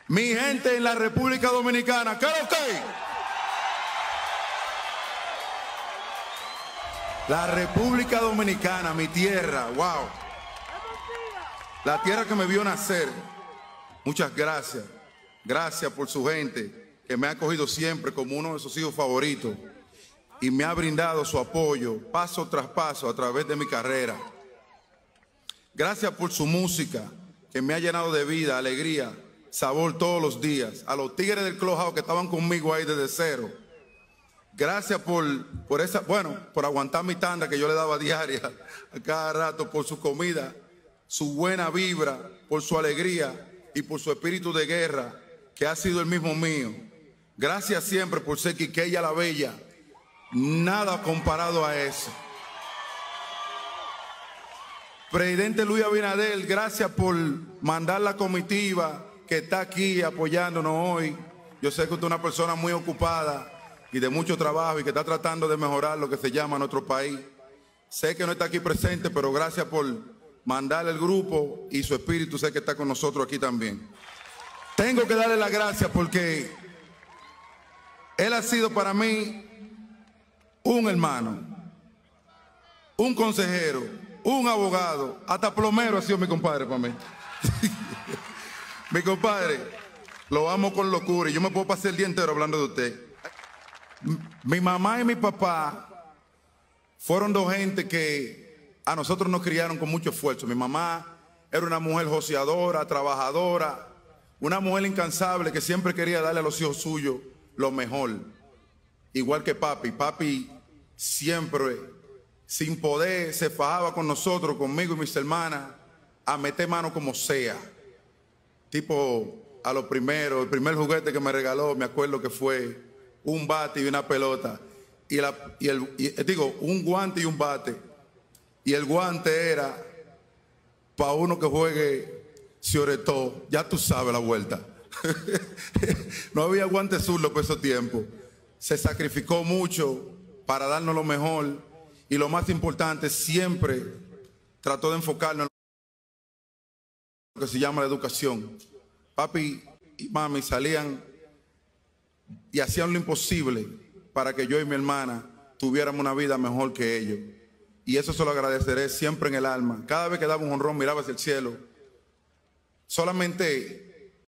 Mi gente en la República Dominicana, ¿qué es lo que? La República Dominicana, mi tierra, wow. La tierra que me vio nacer. Muchas gracias. Gracias por su gente que me ha acogido siempre como uno de sus hijos favoritos y me ha brindado su apoyo paso tras paso a través de mi carrera. Gracias por su música que me ha llenado de vida, alegría, sabor todos los días. A los tigres del Clubhouse que estaban conmigo ahí desde cero. Gracias por aguantar mi tanda que yo le daba diaria a cada rato, por su comida, su buena vibra, por su alegría y por su espíritu de guerra que ha sido el mismo mío. Gracias siempre por ser Quiqueya la Bella. Nada comparado a eso. Presidente Luis Abinader, gracias por mandar la comitiva que está aquí apoyándonos hoy. Yo sé que usted es una persona muy ocupada y de mucho trabajo y que está tratando de mejorar lo que se llama nuestro país. Sé que no está aquí presente, pero gracias por mandar el grupo y su espíritu, sé que está con nosotros aquí también. Tengo que darle las gracias porque él ha sido para mí un hermano, un consejero, un abogado, hasta plomero ha sido mi compadre para mí. Mi compadre, lo amo con locura y yo me puedo pasar el día entero hablando de usted. Mi mamá y mi papá fueron dos gente que a nosotros nos criaron con mucho esfuerzo. Mi mamá era una mujer joseadora, trabajadora, una mujer incansable que siempre quería darle a los hijos suyos lo mejor. Igual que papi. Papi siempre, sin poder, se fajaba con nosotros, conmigo y mis hermanas, a meter mano como sea. Tipo, a lo primero, el primer juguete que me regaló, me acuerdo que fue un bate y una pelota. Un guante y un bate. Y el guante era para uno que juegue Cioretó. Ya tú sabes la vuelta. No había guante zurdo por esos tiempos. Se sacrificó mucho para darnos lo mejor. Y lo más importante, siempre trató de enfocarnos en lo que se llama la educación. Papi y mami salían y hacían lo imposible para que yo y mi hermana tuviéramos una vida mejor que ellos. Y eso se lo agradeceré siempre en el alma. Cada vez que daba un honrón miraba hacia el cielo. Solamente